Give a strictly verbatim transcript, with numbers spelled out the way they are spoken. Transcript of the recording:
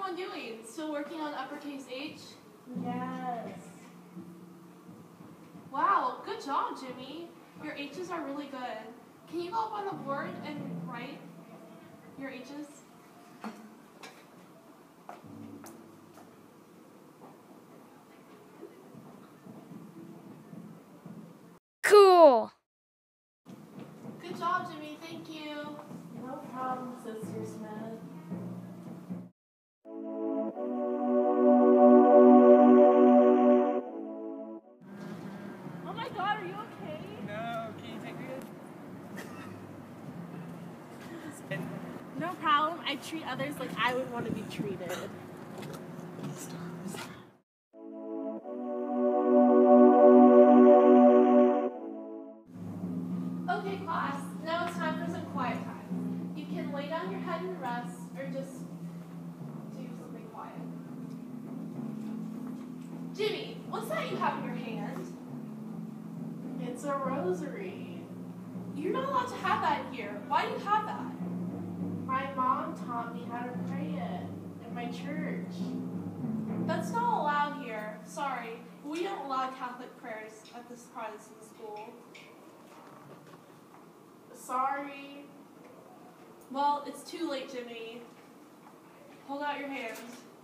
everyone doing? Still working on uppercase H? Yes. Wow, good job, Jimmy. Your H's are really good. Can you go up on the board and write your H's? Cool. Good job, Jimmy. Thank you. No problem, Sister Smith. Oh my God, are you okay? No, can you take me in? No problem. I treat others like I would want to be treated. Okay, class. Now it's time for some quiet time. You can lay down your head and rest, or just do something quiet. Jimmy, what's that you have in your hand? It's a rosary. You're not allowed to have that here. Why do you have that? My mom taught me how to pray it in my church. That's not allowed here. Sorry. We don't allow Catholic prayers at this Protestant school. Sorry. Well, it's too late, Jimmy. Hold out your hand.